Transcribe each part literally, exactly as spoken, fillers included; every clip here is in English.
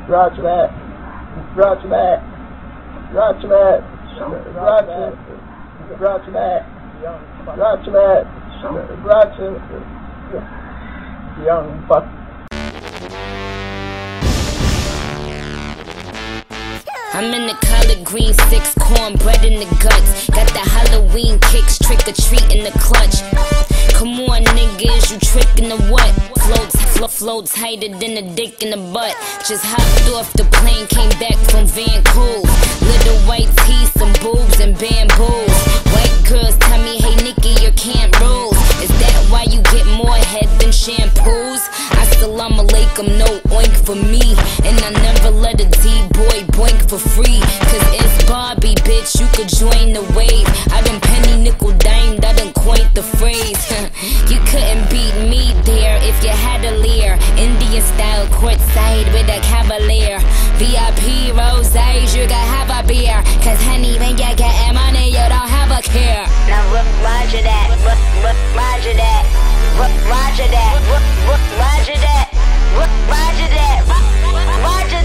Roger that. Roger that. Roger that. Roger. Roger that. Roger that. Roger. Young fuck. I'm in the collard green, six cornbread in the guts. Got the Halloween kicks, trick or treat in the clutch. Come on, niggas, you trickin' the what? Floats, flo floats tighter than a dick in the butt. Just hopped off the plane, came back from Vancouver. Little white teeth, some boobs and bamboos. White girls tell me, hey Nikki, your camp rules. Is that why you get more head than shampoos? Assalamu alaikum, no oink for me. And I never let a D-boy boink for free. Cause it's Barbie, bitch, you could join the wave. I done penny nickel dime, I done coined the phrase. You couldn't beat me there if you had a leer. Indian style courtside with a cavalier. V I P roses, you gotta have a beer. Cause honey, when you get money, you don't have a care. Now roger that, roger that, roger that, roger that, roger that, roger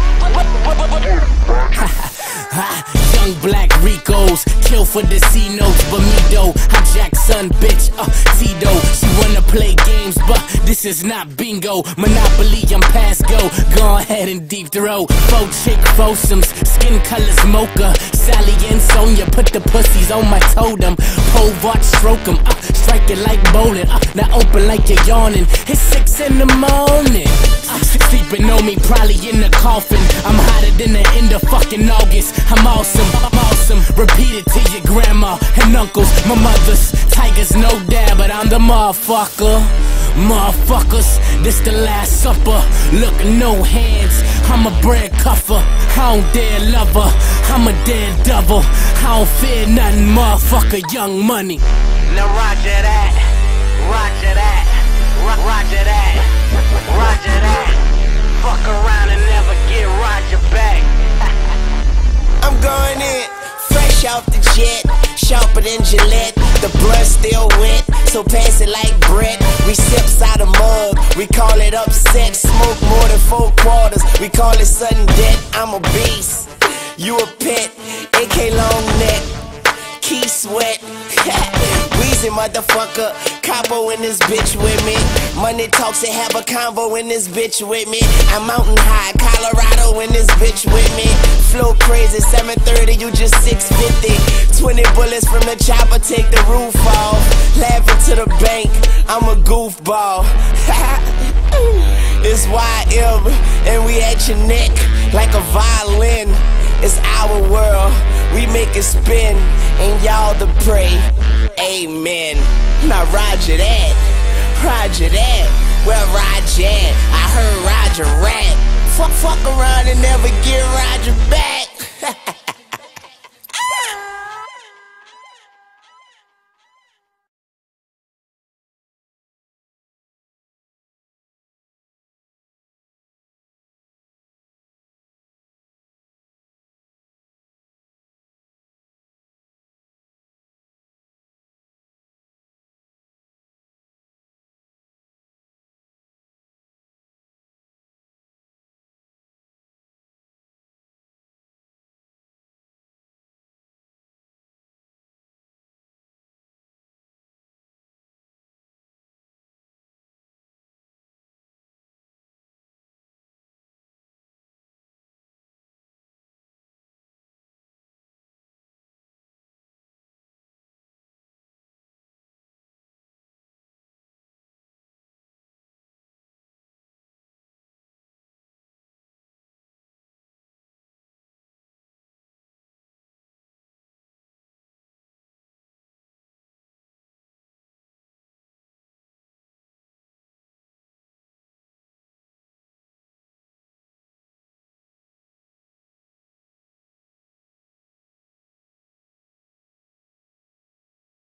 that. Young black Ricos, kill for the C notes, but me though, I Jackson bitch, uh, Tito. She wanna play games, but this is not bingo. Monopoly, I'm past go. Go ahead and deep throw. Faux chick, foursomes, skin colors mocha. Sally and Sonia put the pussies on my totem. Pole watch, stroke 'em, uh, strike it like bowling. Uh, now open like you're yawning. It's six in the morning. Uh, sleeping on me, probably in the coffin. I'm hotter than the end of fucking August. I'm awesome, I'm awesome. Repeat it to your grandma and uncles, my mothers. Tigers, no dad, but I'm the motherfucker. Motherfuckers, this the last supper. Look, no hands, I'm a bread cuffer. I don't dare love her, I'm a dead double. I don't fear nothing, motherfucker, Young Money. Now roger that, roger that, ro roger that, roger that. Fuck around and never get Roger back. I'm going in, fresh off the jet, sharper than Gillette. The blood still wet, so pass it like Brett. We sips out a mug, we call it upset. Smoke more than four quarters, we call it sudden death. I'm a beast, you a pet, A K long neck, Key Sweat. Weezy motherfucker, Capo in this bitch with me. Money talks and have a convo in this bitch with me. I'm mountain high, Colorado in this bitch with me. Flow crazy, seven thirty, you just six fifty. Twenty bullets from the chopper, take the roof off. Laughing to the bank, I'm a goofball. It's Y M, and we at your neck like a violin. It's our world, we make it spin, and y'all to pray. Amen. Now roger that, roger that. Well, Roger, I heard Roger rap. Fuck, fuck around and never get Roger.